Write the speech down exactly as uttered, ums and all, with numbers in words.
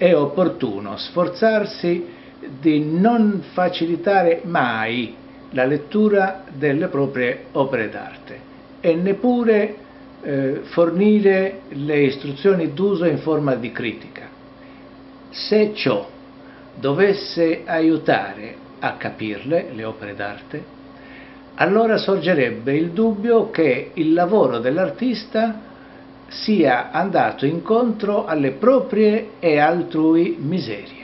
è opportuno sforzarsi di non facilitare mai la lettura delle proprie opere d'arte e neppure eh, fornire le istruzioni d'uso in forma di critica. Se ciò dovesse aiutare a capirle, le opere d'arte, allora sorgerebbe il dubbio che il lavoro dell'artista sia andato incontro alle proprie e altrui miserie.